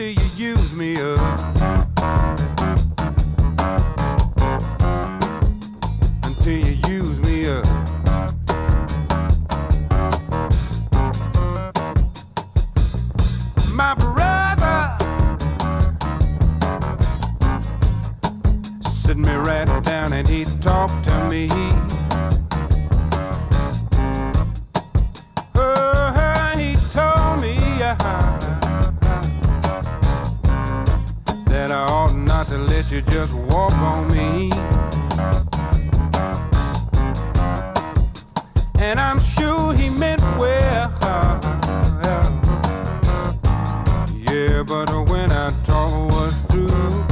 until you use me up. Until you use me up. My brother sit me right down and he talked to me. He told me that I ought not to let you just walk on me. And I'm sure he meant well. Yeah, but when I talk was through,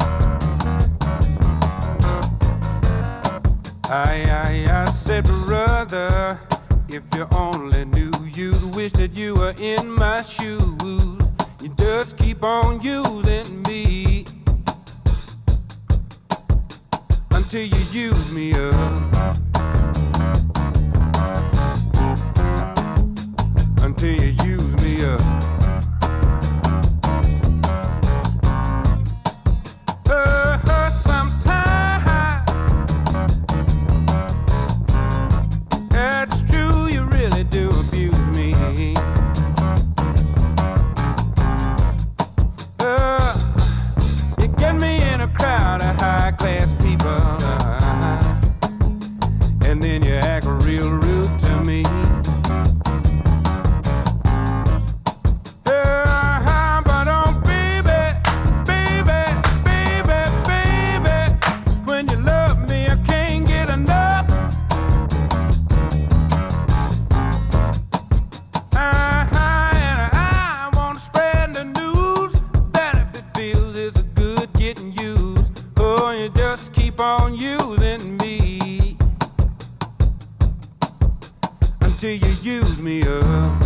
I said, brother, if you only knew, you'd wish that you were in my shoes. You just keep on using me until you use me up. Until you use me up. Sometimes that's true, you really do abuse me. You get me in a crowd of high-class people, and then you act real rude to me. On using me until you use me up.